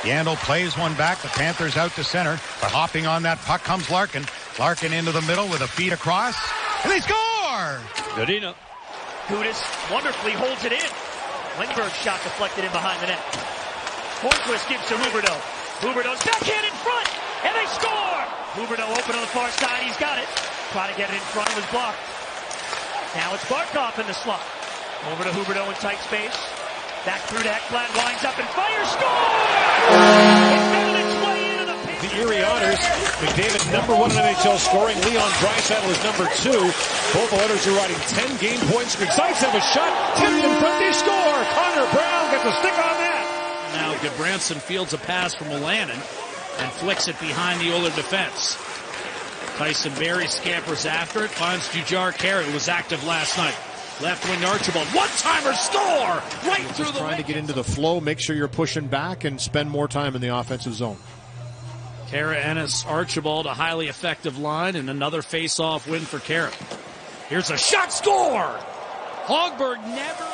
Yandel plays one back. The Panthers out to center. But hopping on that puck comes Larkin. Larkin into the middle with a feed across. And they score! Godina. Gudas wonderfully holds it in. Lindbergh's shot deflected in behind the net. Hornquist gives to Huberdeau. Huberdeau's backhand in front, and they score! Huberdeau open on the far side. He's got it. Try to get it in front. It was blocked. Now it's Barkov in the slot. Over to Huberdeau in tight space. Back through to Ekblad, winds up and fires, score! It found its way into the paint. The Erie Otters, McDavid #1 in NHL scoring, Leon Draisaitl is #2. Both Oilers are riding 10 game point streak. Zaitsev have a shot, tipped in front, they score! Connor Brown gets a stick on that. Now Gudbranson fields a pass from Olanen and flicks it behind the Oiler defense. Tyson Barrie scampers after it, finds Jujhar Khaira, who was active last night. Left wing Archibald, one-timer score! Right through the trying to get into the flow, make sure you're pushing back and spend more time in the offensive zone. Khaira, Ennis, Archibald, a highly effective line, and another face-off win for Khaira. Here's a shot, score! Hogberg never...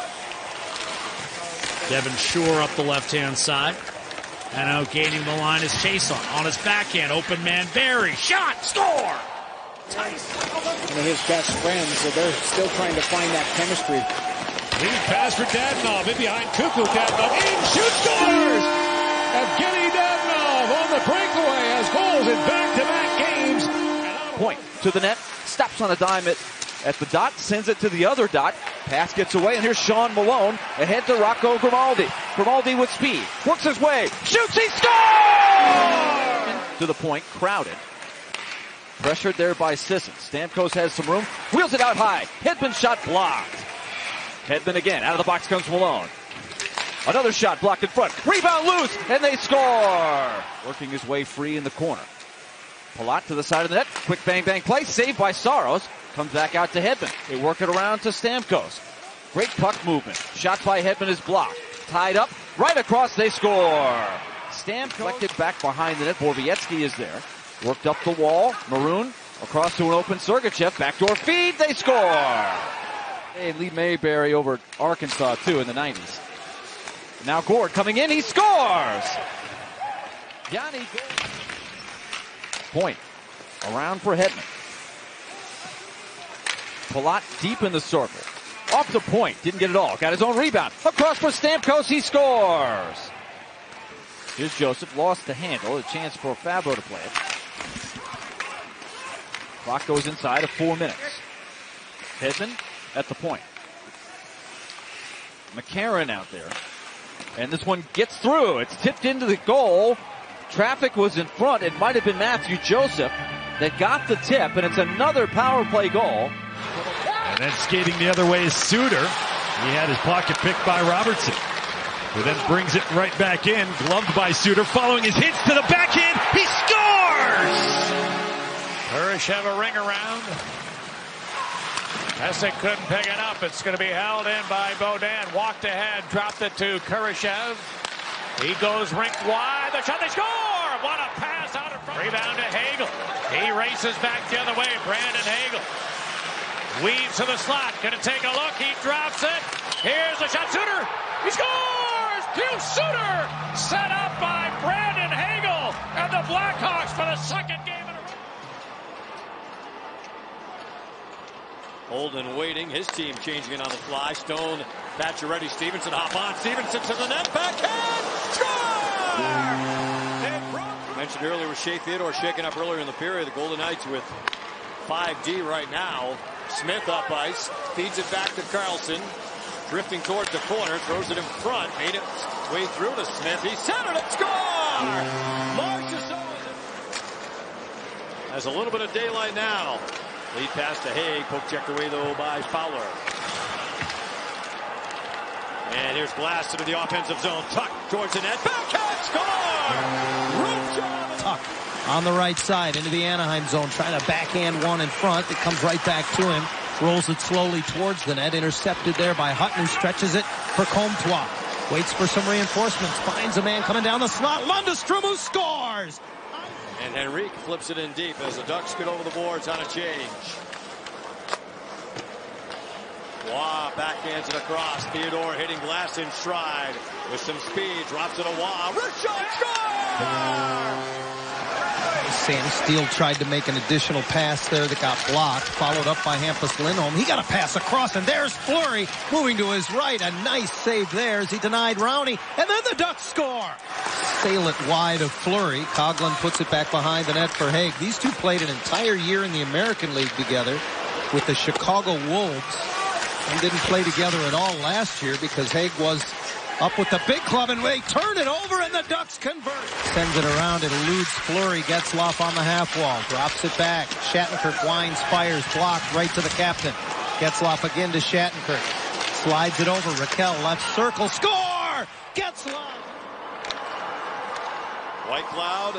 Devin Shore up the left-hand side. And out gaining the line is Chason on his backhand. Open man Barrie. Shot! Score! One of his best friends, so they're still trying to find that chemistry. Lead pass for Dadonov, in behind Kuku. Dadonov in, shoots, scores! Evgeny Dadonov on the breakaway has goals in back-to-back games. Point to the net, stops on a dime at the dot, sends it to the other dot. Pass gets away, and here's Sean Malone ahead to Rocco Grimaldi. Grimaldi with speed, works his way, shoots, he scores! To the point, crowded. Pressured there by Sisson. Stamkos has some room, wheels it out high. Hedman shot blocked. Hedman again, out of the box comes Malone. Another shot blocked in front. Rebound loose, and they score! Working his way free in the corner. Palat to the side of the net, quick bang-bang play, saved by Saros. Comes back out to Hedman. They work it around to Stamkos. Great puck movement. Shot by Hedman is blocked. Tied up, right across, they score! Stamkos collected back behind the net. Borowiecki is there. Worked up the wall. Maroon across to an open Sergachev. Backdoor feed. They score. Hey, Lee Mayberry over at Arkansas too in the 90s. Now Gord coming in. He scores. Yanni Gord. Point. Around for Hedman. Palat deep in the circle. Off the point. Didn't get it all. Got his own rebound. Across for Stamkos. He scores. Here's Joseph. Lost the handle. A chance for Fabro to play it. Clock goes inside of 4 minutes. Hedman at the point. McCarron out there. And this one gets through. It's tipped into the goal. Traffic was in front. It might have been Matthew Joseph that got the tip, and it's another power play goal. And then skating the other way is Suter. He had his pocket picked by Robertson, who then brings it right back in, gloved by Suter, following his hits to the backhand. He scores! Kurashev a ring around. Messick couldn't pick it up. It's going to be held in by Beaudin. Walked ahead, dropped it to Kurashev. He goes rink wide. The shot, they score! What a pass out in front. Rebound to Hagel. He races back the other way. Brandon Hagel weaves to the slot. Gonna take a look. He drops it. Here's the shot. Suter. He scores! Pius Suter! Set up by Brandon Hagel. And the Blackhawks for the second game in a row. Holden waiting, his team changing it on the fly. Stone, Pacioretty, Stevenson, hop on. Stevenson to the net, backhand, score! Mentioned earlier with Shea Theodore shaking up earlier in the period. The Golden Knights with 5D right now. Smith up ice, feeds it back to Carlson. Drifting towards the corner, throws it in front, made it way through to Smith. He centered it, score! Marchessault has a little bit of daylight now. Lead pass to Haig, poke checked away though by Fowler. And here's Glass into the offensive zone. Tuck towards the net. Backhand score! Tuck on the right side into the Anaheim zone. Trying to backhand one in front. It comes right back to him. Rolls it slowly towards the net. Intercepted there by Hutton, who stretches it for Comtois. Waits for some reinforcements. Finds a man coming down the slot. Lundestrom, who scores! And Henrique flips it in deep as the Ducks get over the boards on a change. Waugh backhands it across. Theodore hitting Glass in stride with some speed. Drops it to Waugh. Wrist shot, score! Sandy Steele tried to make an additional pass there that got blocked, followed up by Hampus Lindholm. He got a pass across, and there's Fleury moving to his right. A nice save there as he denied Rowney, and then the Ducks score. Sail it wide of Fleury. Coghlan puts it back behind the net for Hague. These two played an entire year in the American League together with the Chicago Wolves and didn't play together at all last year because Hague was up with the big club, and they turn it over, and the Ducks convert. Sends it around, it eludes Fleury, Getzlaf on the half wall, drops it back. Shattenkirk winds, fires, blocked right to the captain. Getzlaf again to Shattenkirk. Slides it over, Raquel, left circle, score! Getzlaf! Whitecloud.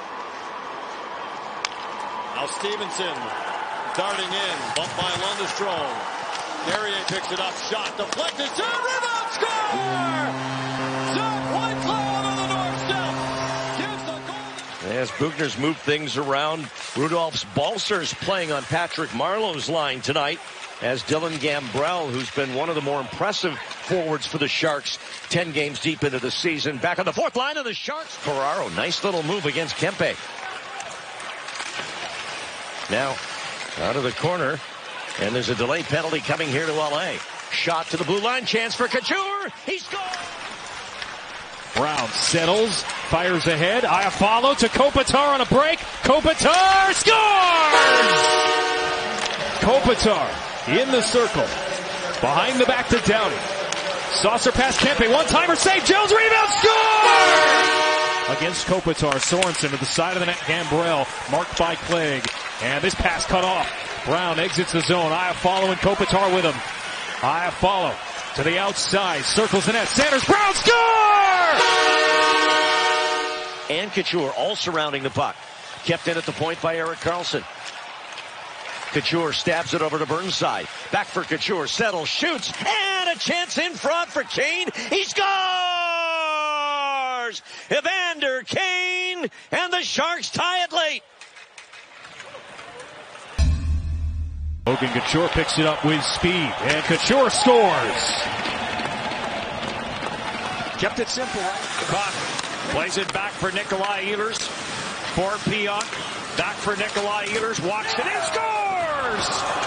Now Stevenson darting in, bumped by Lundestrom. Carrier picks it up, shot, deflected, rebound, score! Zach Whitecloud on the doorstep. Gives the goal. As Bugner's moved things around, Rudolph's Balcers playing on Patrick Marleau's line tonight as Dylan Gambrell, who's been one of the more impressive forwards for the Sharks 10 games deep into the season. Back on the fourth line of the Sharks. Ferraro, nice little move against Kempe. Now, out of the corner. And there's a delay penalty coming here to LA. Shot to the blue line, chance for Couture. He scores! Brown settles, fires ahead. Iafallo to Kopitar on a break. Kopitar scores! Kopitar in the circle. Behind the back to Doughty. Saucer pass Kempe. One-timer save. Jones rebound. Score! Against Kopitar. Sorensen to the side of the net. Gambrell marked by Clegg. And this pass cut off. Brown exits the zone. Iafallo and Kopitar with him. Iafallo to the outside. Circles the net. Sanders. Brown score! And Couture all surrounding the puck. Kept in at the point by Erik Karlsson. Couture stabs it over to Burnside. Back for Couture. Settles, shoots, and a chance in front for Kane. He scores! Evander Kane, and the Sharks tie it late. Logan Couture picks it up with speed, and Couture scores. Kept it simple. Caught. Plays it back for Nikolai Ehlers. For Pionk. Back for Nikolai Ehlers. Walks it in. Scores!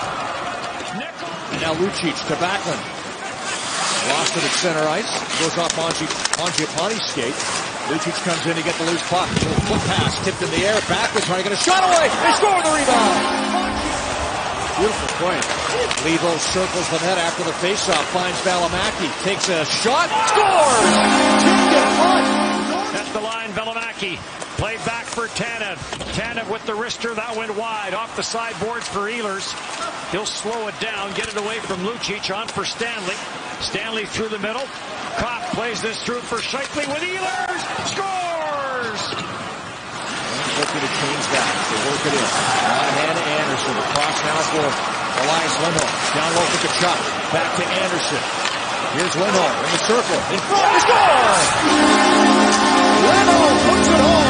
Now Lucic to Backlund. Lost it at center ice. Goes off Mangiapane's skate. Lucic comes in to get the loose puck. Foot pass. Tipped in the air. Backlund trying to get a shot away. They score the rebound. Beautiful play. Levo circles the net after the faceoff. Finds Valimaki. Takes a shot. Scores! Tipped in front. That's the line. Valimaki played back for Tanev. Tanev with the wrister. That went wide. Off the sideboards for Ehlers. He'll slow it down. Get it away from Lucic. On for Stanley. Stanley through the middle. Kopp plays this through for Scheifele with Ehlers. Scores! Looking to change that. They work it in. On-hand to Anderson. Across now for Elias Lindholm. Down low for Tkachuk. Back to Anderson. Here's Lindholm in the circle. In front. He scores! Lindholm puts it home.